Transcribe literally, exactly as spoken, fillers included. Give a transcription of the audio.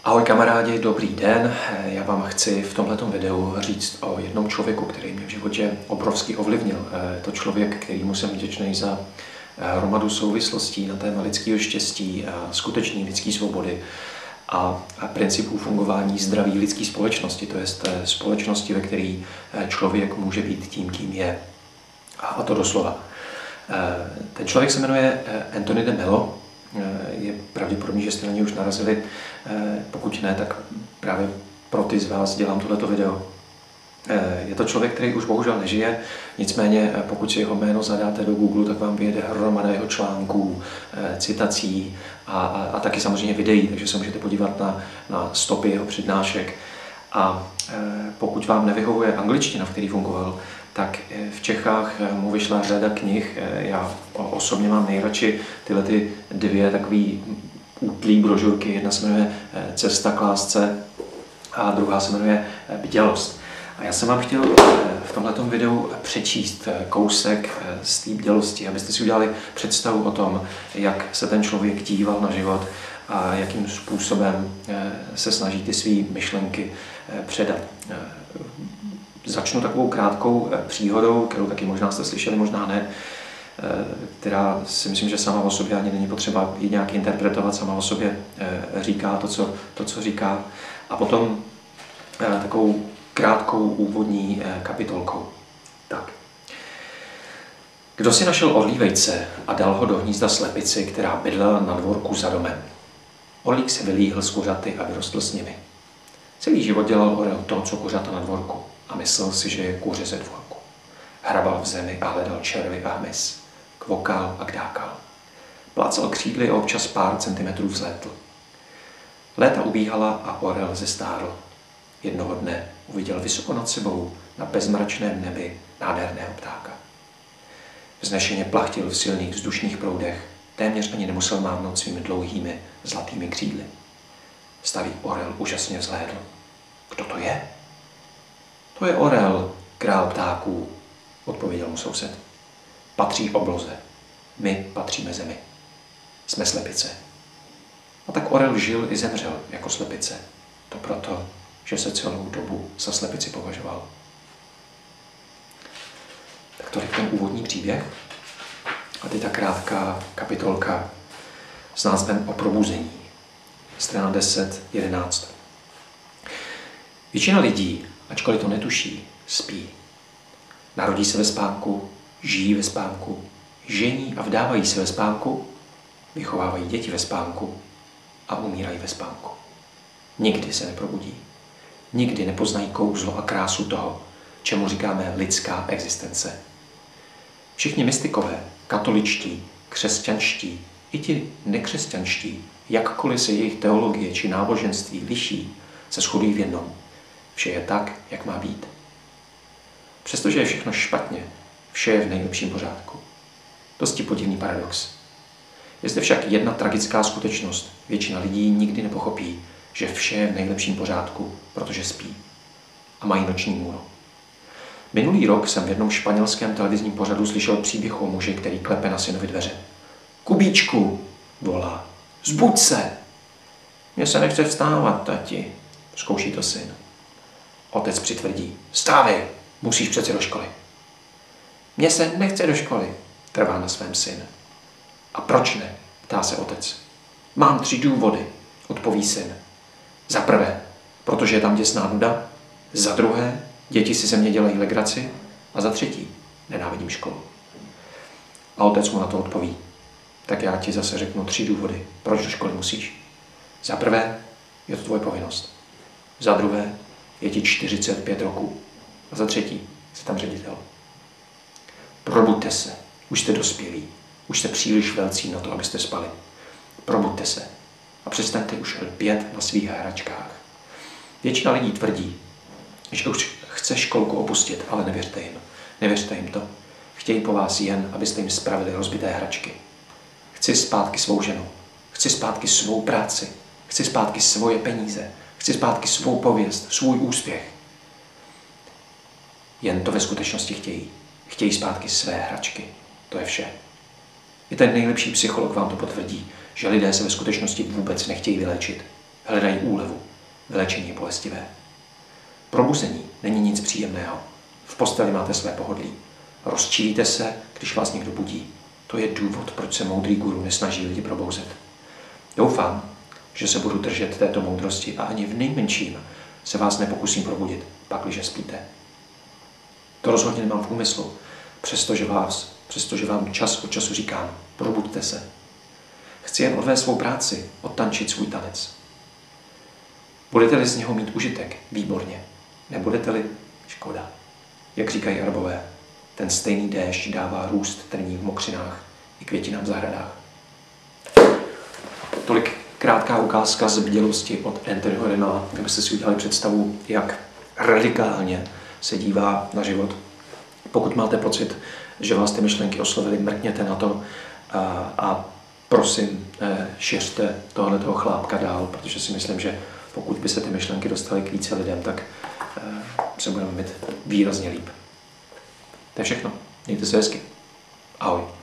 Ahoj kamarádi, dobrý den. Já vám chci v tomto videu říct o jednom člověku, který mě v životě obrovsky ovlivnil. Je to člověk, kterýmu jsem vděčný za hromadu souvislostí na téma lidského štěstí, skutečné lidské svobody a principů fungování zdraví lidské společnosti, to je společnosti, ve které člověk může být tím, kým je. A to doslova. Ten člověk se jmenuje Anthony de Mello. Je pravděpodobný, že jste na něj už narazili. Pokud ne, tak právě pro ty z vás dělám tohleto video. Je to člověk, který už bohužel nežije, nicméně pokud si jeho jméno zadáte do Google, tak vám vyjede hromada jeho článků, citací a, a, a taky samozřejmě videí, takže se můžete podívat na, na stopy jeho přednášek. A pokud vám nevyhovuje angličtina, v který fungoval, tak v Čechách mu vyšla řada knih. Já osobně mám nejradši tyhle ty dvě takové útlý brožurky. Jedna se jmenuje Cesta k lásce a druhá se jmenuje Bdělost. A já jsem vám chtěl v tomhletom videu přečíst kousek z té bdělosti, abyste si udělali představu o tom, jak se ten člověk díval na život a jakým způsobem se snaží ty své myšlenky předat. Začnu takovou krátkou příhodou, kterou taky možná jste slyšeli, možná ne, která si myslím, že sama o sobě ani není potřeba ji nějak interpretovat, sama o sobě říká to, co, to, co říká. A potom takovou krátkou úvodní kapitolkou. Tak. Kdo si našel orlí vejce a dal ho do hnízda slepici, která bydlela na dvorku za domem? Orlík se vylíhl z kuřaty a vyrostl s nimi. Celý život dělal orel to, co kuřata na dvorku, a myslel si, že je kůře ze dvorku. Hrabal v zemi a hledal červy a hmyz. Kvokal a kdákal. Plácal křídly a občas pár centimetrů vzlétl. Léta ubíhala a orel zestárl. Jednoho dne uviděl vysoko nad sebou na bezmračném nebi nádherného ptáka. Vznešeně plachtil v silných vzdušných proudech, téměř ani nemusel mávnout svými dlouhými zlatými křídly. Starý orel úžasně vzhlédl. Kdo to je? To je orel, král ptáků, odpověděl mu soused. Patří obloze. My patříme zemi. Jsme slepice. A tak orel žil i zemřel jako slepice. To proto, že se celou dobu za slepici považoval. Tak tolik ten úvodní příběh. A teď ta krátká kapitolka s názvem O probuzení. Strana deset jedenáct. Většina lidí, ačkoliv to netuší, spí. Narodí se ve spánku, žijí ve spánku, žení a vdávají se ve spánku, vychovávají děti ve spánku a umírají ve spánku. Nikdy se neprobudí. Nikdy nepoznají kouzlo a krásu toho, čemu říkáme lidská existence. Všichni mystikové, katoličtí, křesťanští, i ti nekřesťanští, jakkoliv se jejich teologie či náboženství liší, se shodují v jednom. Vše je tak, jak má být. Přestože je všechno špatně, vše je v nejlepším pořádku. Dosti podivný paradox. Je zde však jedna tragická skutečnost. Většina lidí nikdy nepochopí, že vše je v nejlepším pořádku, protože spí. A mají noční můru. Minulý rok jsem v jednom španělském televizním pořadu slyšel příběh o muži, který klepe na synovi dveře. Kubíčku, volá. Zbuď se! Mně se nechce vstávat, tati, zkouší to syn. Otec přitvrdí. Vstávej, musíš přece do školy. Mně se nechce do školy, trvá na svém syn. A proč ne? Ptá se otec. Mám tři důvody, odpoví syn. Za prvé, protože je tam děsná nuda. Za druhé, děti si ze mě dělají legraci. A za třetí, nenávidím školu. A otec mu na to odpoví. Tak já ti zase řeknu tři důvody, proč do školy musíš. Za prvé, je to tvoje povinnost. Za druhé, je ti čtyřicet pět roků. A za třetí, jsi tam ředitel. Probuďte se, už jste dospělí. Už jste příliš velcí na to, abyste spali. Probuďte se a přestaňte už lpět na svých hračkách. Většina lidí tvrdí, že už chce školku opustit, ale nevěřte jim. Nevěřte jim to. Chtějí po vás jen, abyste jim spravili rozbité hračky. Chci zpátky svou ženu. Chci zpátky svou práci. Chci zpátky svoje peníze. Chci zpátky svou pověst, svůj úspěch. Jen to ve skutečnosti chtějí. Chtějí zpátky své hračky. To je vše. I ten nejlepší psycholog vám to potvrdí, že lidé se ve skutečnosti vůbec nechtějí vyléčit. hledají úlevu, vylečení je bolestivé. Probuzení není nic příjemného. V posteli máte své pohodlí. Rozčílíte se, když vás někdo budí. To je důvod, proč se moudrý guru nesnaží lidi probouzet. Doufám, že se budu držet této moudrosti a ani v nejmenším se vás nepokusím probudit, pakliže spíte. To rozhodně nemám v úmyslu, přestože, vás, přestože vám čas od času říkám, probuďte se. Chci jen odvést svou práci, odtančit svůj tanec. Budete-li z něho mít užitek, výborně. Nebudete-li, škoda. Jak říkají Arabové, ten stejný déšť dává růst trní v mokřinách i květinám v zahradách. Tolik krátká ukázka z bdělosti od Anthonyho Rena, abyste si udělali představu, jak radikálně se dívá na život. Pokud máte pocit, že vás ty myšlenky oslovily, mrkněte na to a, a prosím, šiřte tohletoho chlápka dál, protože si myslím, že pokud by se ty myšlenky dostaly k více lidem, tak se budeme mít výrazně líp. To je všechno. Mějte se hezky. Ahoj.